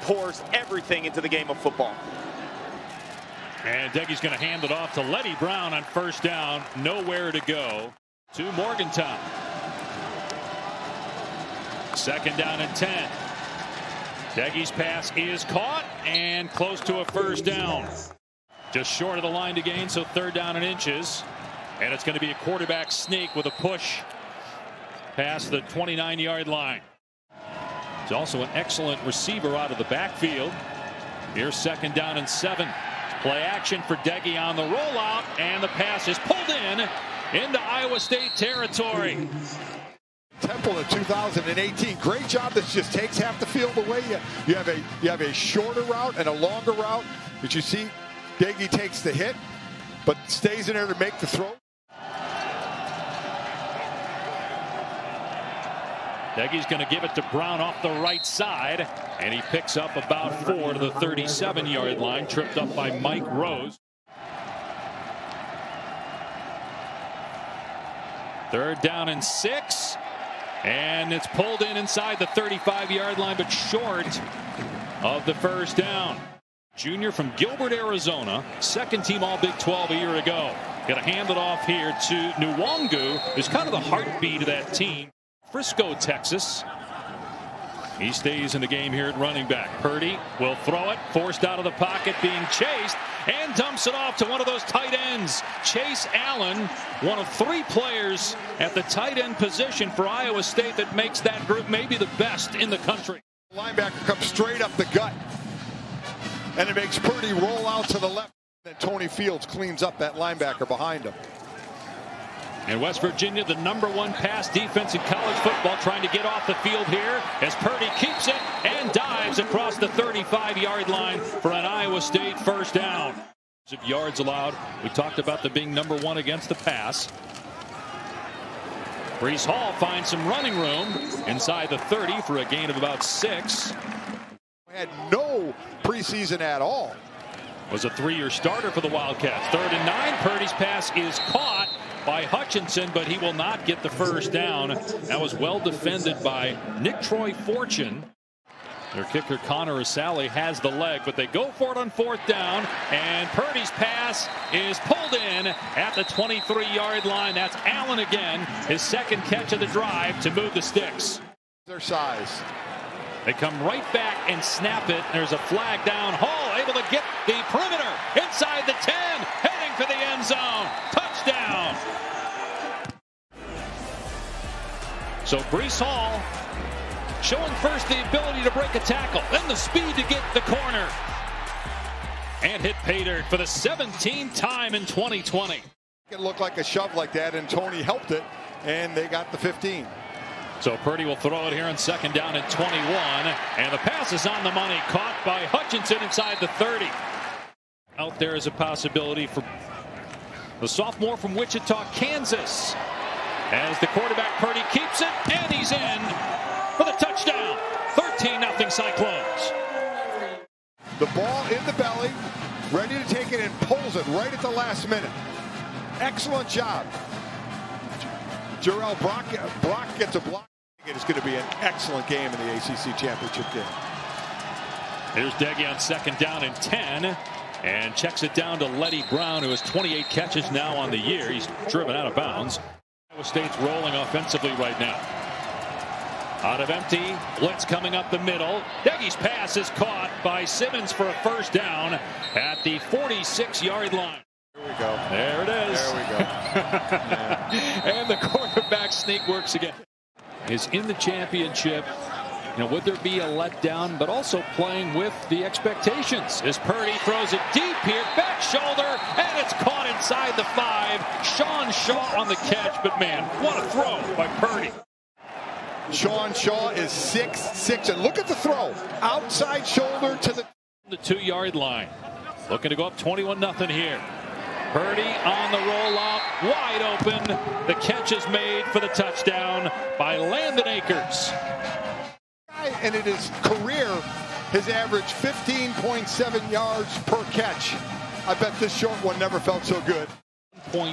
pours everything into the game of football. And Doegie's going to hand it off to Leddie Brown on first down. Nowhere to go to Morgantown. Second down and 10. Doegie's pass is caught and close to a first down. Just short of the line to gain, so third down and inches. And it's going to be a quarterback sneak with a push past the 29-yard line. He's also an excellent receiver out of the backfield. Here's second down and 7. Play action for Doegie on the rollout, and the pass is pulled into Iowa State territory. Temple in 2018, great job. This just takes half the field away. You have a shorter route and a longer route. But you see, Doegie takes the hit, but stays in there to make the throw. Doegie's going to give it to Brown off the right side, and he picks up about 4 to the 37-yard line, tripped up by Mike Rose. Third down and 6, and it's pulled inside the 35-yard line, but short of the first down. Junior from Gilbert, Arizona, second team All Big 12 a year ago. Going to hand it off here to Nwangu, who's kind of the heartbeat of that team. Frisco, Texas. He stays in the game here at running back. Purdy will throw it, forced out of the pocket, being chased, and dumps it off to one of those tight ends. Chase Allen, one of 3 players at the tight end position for Iowa State that makes that group maybe the best in the country. Linebacker comes straight up the gut, and it makes Purdy roll out to the left. And Tony Fields cleans up that linebacker behind him. And West Virginia, the #1 pass defense in college football, trying to get off the field here as Purdy keeps it and dives across the 35-yard line for an Iowa State first down. Yards allowed. We talked about them being #1 against the pass. Breece Hall finds some running room inside the 30 for a gain of about 6. Had no preseason at all. Was a 3-year starter for the Wildcats. Third and 9. Purdy's pass is caught by Hutchinson, but he will not get the first down. That was well defended by Nick Troy Fortune. Their kicker Connor Asali has the leg, but they go for it on fourth down, and Purdy's pass is pulled in at the 23-yard line. That's Allen again, his second catch of the drive to move the sticks. Their size. They come right back and snap it. There's a flag down. Hall able to get the perimeter inside the 10, heading for the end zone. Touchdown. So Breece Hall showing first the ability to break a tackle, then the speed to get the corner. And hit pay dirt for the 17th time in 2020. It looked like a shove like that, and Tony helped it, and they got the 15. So Purdy will throw it here on second down and 21, and the pass is on the money, caught by Hutchinson inside the 30. Out there is a possibility for the sophomore from Wichita, Kansas, as the quarterback Purdy keeps it, and he's in for the touchdown. 13-0 Cyclones. The ball in the belly, ready to take it, and pulls it right at the last minute. Excellent job. Jarrell Brock gets a block. It's going to be an excellent game in the ACC championship game. Here's Doegie on second down and 10, and checks it down to Leddie Brown, who has 28 catches now on the year. He's driven out of bounds. Iowa State's rolling offensively right now. Out of empty, blitz coming up the middle. Doegie's pass is caught by Simmons for a first down at the 46-yard line. Here we go. There it is. There we go. Yeah. And the quarterback sneak works again. Is in the championship. You know, would there be a letdown, but also playing with the expectations as Purdy throws it deep here, back shoulder, and it's caught inside the 5. Sean Shaw on the catch, but man, what a throw by Purdy. Sean Shaw is 6'6", and look at the throw. Outside shoulder to the 2-yard line. Looking to go up 21-0 here. Purdy on the rollout, wide open. The catch is made for the touchdown by Landon Akers. And in his career, his average 15.7 yards per catch. I bet this short one never felt so good.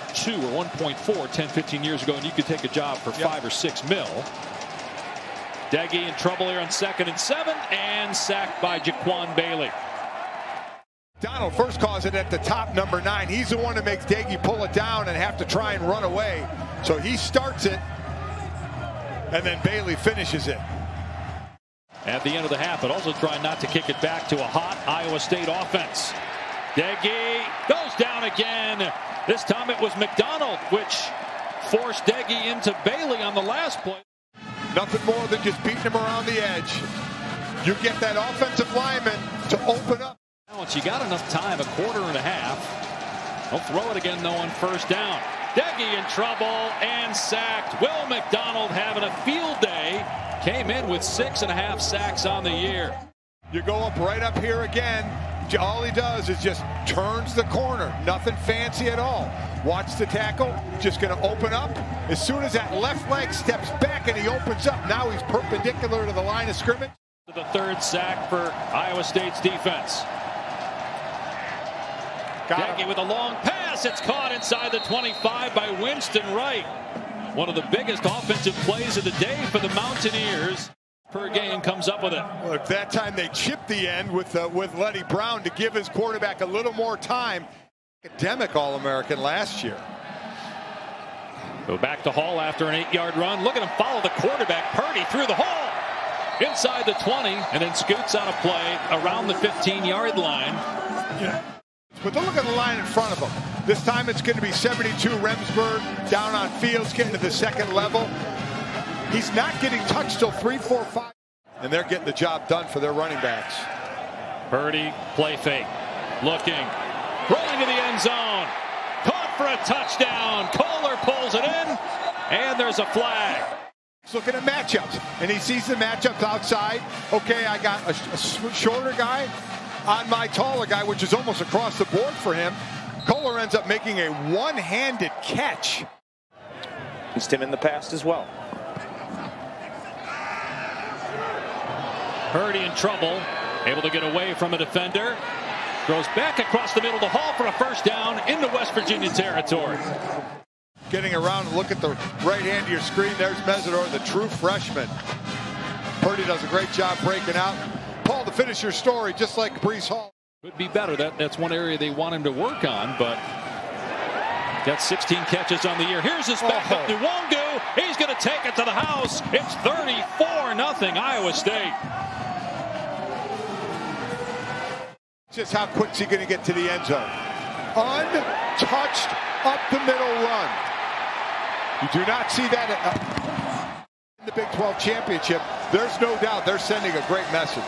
1.2 or 1.4 10, 15 years ago, and you could take a job for 5 or 6 mil. Doege in trouble here on 2nd and 7 and sacked by Jaquan Bailey. Donald first calls it at the top, number 9. He's the one that makes Doege pull it down and have to try and run away. So he starts it, and then Bailey finishes it. At the end of the half, but also trying not to kick it back to a hot Iowa State offense. Doege goes down again. This time it was McDonald, which forced Doege into Bailey on the last play. Nothing more than just beating him around the edge. You get that offensive lineman to open up. Once you got enough time, a quarter and a half. He'll throw it again, though, on 1st down. Doege in trouble and sacked. Will McDonald having a field day. Came in with 6.5 sacks on the year. You go up right up here again. All he does is just turns the corner. Nothing fancy at all. Watch the tackle. Just going to open up. As soon as that left leg steps back and he opens up, now he's perpendicular to the line of scrimmage. The 3rd sack for Iowa State's defense. Doege with a long pass. It's caught inside the 25 by Winston Wright. One of the biggest offensive plays of the day for the Mountaineers. Per game comes up with it. Look, that time they chipped the end with Letty Brown to give his quarterback a little more time. Academic All-American last year. Go back to Hall after an 8-yard run. Look at him follow the quarterback. Purdy through the hole. Inside the 20 and then scoots on a play around the 15-yard line. Yeah. But look at the line in front of him. This time it's going to be 72 Remsburg down on Fields getting to the 2nd level. He's not getting touched till 3, 4, 5. And they're getting the job done for their running backs. Purdy, play fake. Looking. Rolling to the end zone. Caught for a touchdown. Kohler pulls it in. And there's a flag. He's looking at matchups. And he sees the matchups outside. Okay, I got a shorter guy on my taller guy, which is almost across the board for him. Kohler ends up making a one-handed catch. Used him in the past as well. Purdy in trouble, able to get away from a defender. Throws back across the middle to Hall for a 1st down into West Virginia territory. Getting around and look at the right hand of your screen. There's Mesidor, the true freshman. Purdy does a great job breaking out. Paul, to finish your story, just like Breece Hall. Could be better. That's one area they want him to work on, but got 16 catches on the year. Here's his backup, Nwongu. He's going to take it to the house. It's 34-0 Iowa State. Just how quick is he going to get to the end zone? Untouched up the middle run. You do not see that in the Big 12 championship. There's no doubt they're sending a great message.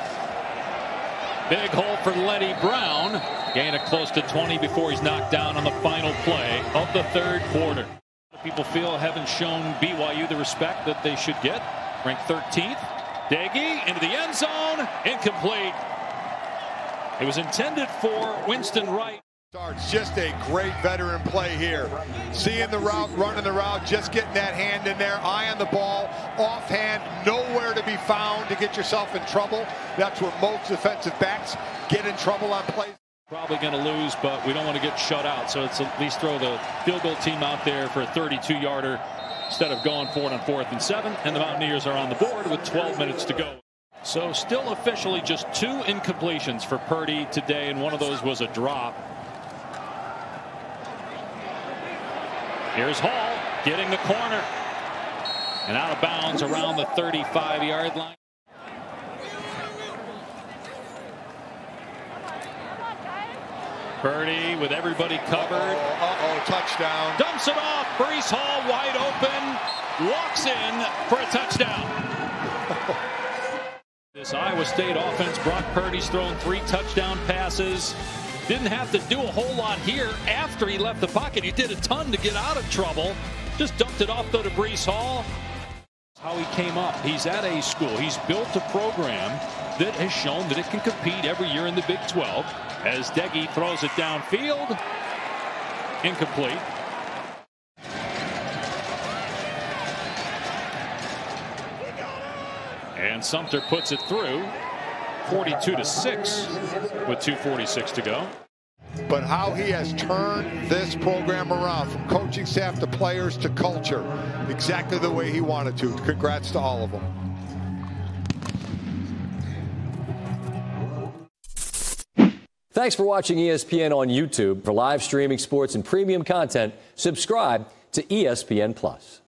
Big hole for Letty Brown. Gain of close to 20 before he's knocked down on the final play of the 3rd quarter. People feel haven't shown BYU the respect that they should get. Ranked 13th. Doege into the end zone. Incomplete. It was intended for Winston Wright. Starts just a great veteran play here. Seeing the route, running the route, just getting that hand in there, eye on the ball, offhand, nowhere to be found to get yourself in trouble. That's where most defensive backs get in trouble on plays. Probably going to lose, but we don't want to get shut out, so it's at least throw the field goal team out there for a 32-yarder instead of going for it on 4th and 7, and the Mountaineers are on the board with 12 minutes to go. So still officially just 2 incompletions for Purdy today, and one of those was a drop. Here's Hall getting the corner and out of bounds around the 35-yard line. Purdy with everybody covered. Touchdown. Dumps it off. Breece Hall wide open. Walks in for a touchdown. This Iowa State offense, Brock Purdy's thrown 3 touchdown passes. Didn't have to do a whole lot here after he left the pocket. He did a ton to get out of trouble. Just dumped it off, though, to Breece Hall. How he came up. He's at a school. He's built a program that has shown that it can compete every year in the Big 12. As Doege throws it downfield. Incomplete. And Sumter puts it through. 42-6 with 2:46 to go. But how he has turned this program around from coaching staff to players to culture exactly the way he wanted to. Congrats to all of them. Thanks for watching ESPN on YouTube. For live streaming sports and premium content, subscribe to ESPN+.